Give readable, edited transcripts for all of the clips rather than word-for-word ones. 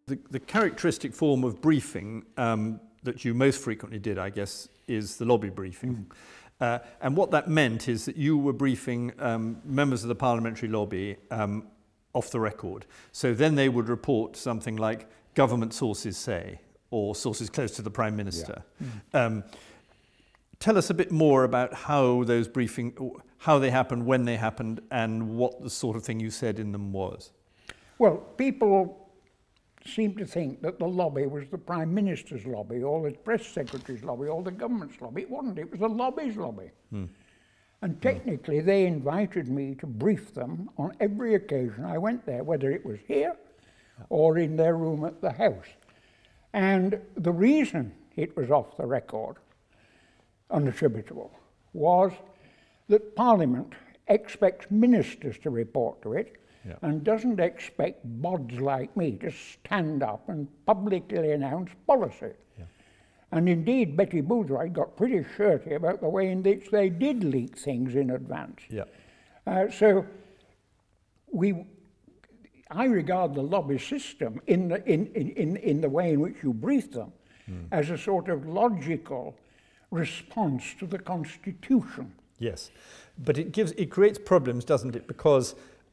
The characteristic form of briefing that you most frequently did, I guess, is the lobby briefing. And what that meant is that you were briefing members of the parliamentary lobby off the record. So then they would report something like government sources say, or sources close to the Prime Minister. Yeah. Tell us a bit more about how those how they happened, when they happened, and what the sort of thing you said in them was. Well, people seem to think that the lobby was the Prime Minister's lobby, or the Press Secretary's lobby, or the government's lobby. It wasn't, it was the lobby's lobby. And technically they invited me to brief them on every occasion I went there, whether it was here or in their room at the House. And the reason it was off the record, unattributable, was that Parliament expects ministers to report to it, and doesn't expect bods like me to stand up and publicly announce policy. And indeed, Betty Boothroyd got pretty shirty about the way in which they did leak things in advance. So I regard the lobby system in the way in which you brief them as a sort of logical response to the Constitution. Yes, but it creates problems, doesn't it? Because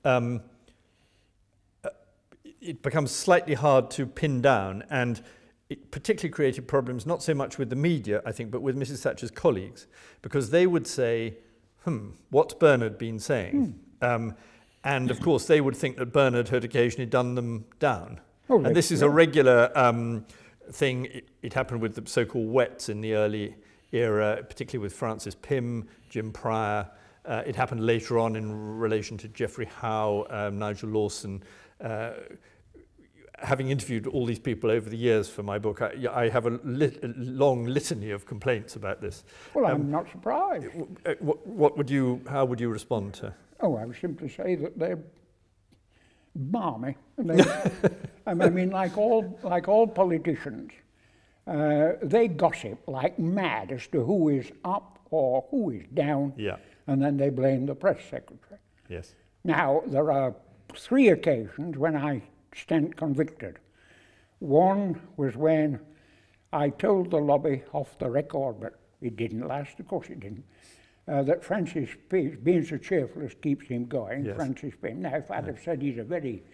it becomes slightly hard to pin down, and it particularly created problems not so much with the media, I think, but with Mrs. Thatcher's colleagues, because they would say, what's Bernard been saying? And of course they would think that Bernard had occasionally done them down. And this is a regular thing. It happened with the so-called wets in the early era, particularly with Francis Pym, Jim Pryor. It happened later on in relation to Geoffrey Howe, Nigel Lawson. Having interviewed all these people over the years for my book, I have a long litany of complaints about this. Well, I'm not surprised. How would you respond to? Oh, I would simply say that they're balmy. I mean, like all politicians, they gossip like mad as to who is up or who is down, and then they blame the press secretary. Yes. Now, there are 3 occasions when I stand convicted. One was when I told the lobby off the record, but it didn't last, of course it didn't, that Francis Pym, being so cheerful as keeps him going, Francis Pym. Now, if I'd have said he's a very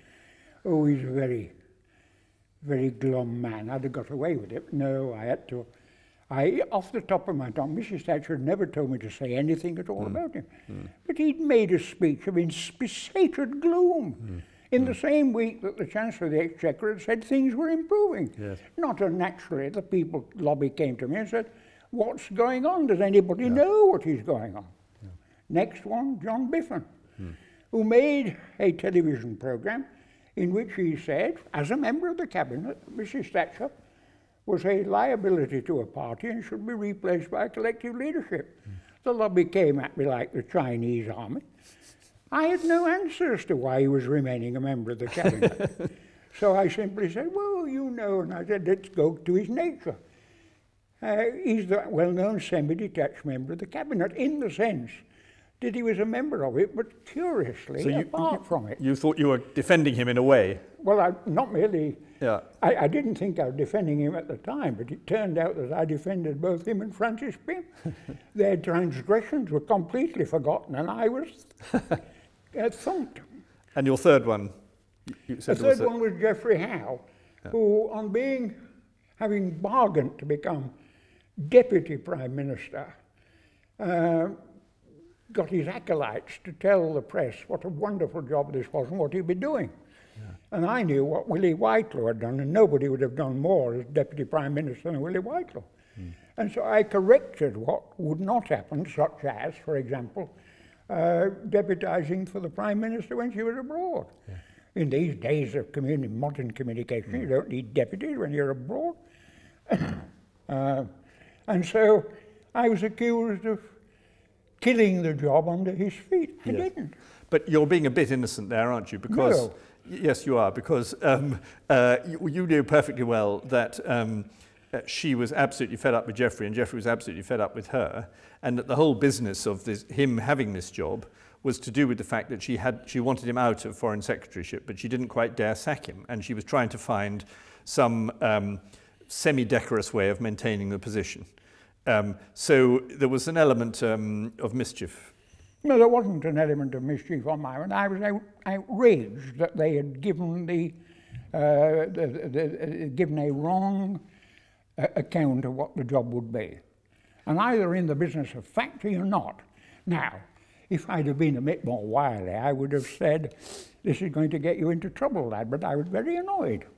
glum man, I'd have got away with it. No, I had to, off the top of my tongue, Mrs. Thatcher had never told me to say anything at all about him. But he'd made a speech of inspissated gloom in the same week that the Chancellor of the Exchequer had said things were improving. Not unnaturally, the people lobby came to me and said, what's going on? Does anybody know what is going on? Next one, John Biffen, who made a television programme in which he said, as a member of the cabinet, Mrs. Thatcher was a liability to a party and should be replaced by a collective leadership. The lobby came at me like the Chinese army. I had no answer as to why he was remaining a member of the cabinet. So I simply said, well, you know, and I said, let's go to his nature. He's the well-known semi-detached member of the cabinet in the sense that he was a member of it, but curiously, so apart from it. You thought you were defending him in a way? Well, not merely. I didn't think I was defending him at the time, but it turned out that I defended both him and Francis Pym. Their transgressions were completely forgotten, and I was thumped. And your third one? You said the third one was Geoffrey Howe, who, on having bargained to become Deputy Prime Minister, got his acolytes to tell the press what a wonderful job this was and what he'd be doing. And I knew what Willie Whitelaw had done, and nobody would have done more as Deputy Prime Minister than Willie Whitelaw. And so I corrected what would not happen, such as, for example, deputising for the Prime Minister when she was abroad. In these days of modern communication, you don't need deputies when you're abroad. And so I was accused of killing the job under his feet. I didn't. But you're being a bit innocent there, aren't you? Because yes, you are, because you knew perfectly well that she was absolutely fed up with Geoffrey, and Geoffrey was absolutely fed up with her, and that the whole business of him having this job was to do with the fact that she wanted him out of Foreign Secretaryship, but she didn't quite dare sack him, and she was trying to find some semi-decorous way of maintaining the position. So there was an element of mischief. No, there wasn't an element of mischief on my end. I was outraged that they had given given a wrong account of what the job would be. And either in the business of factory or not. Now, if I'd have been a bit more wily, I would have said, this is going to get you into trouble, lad, but I was very annoyed.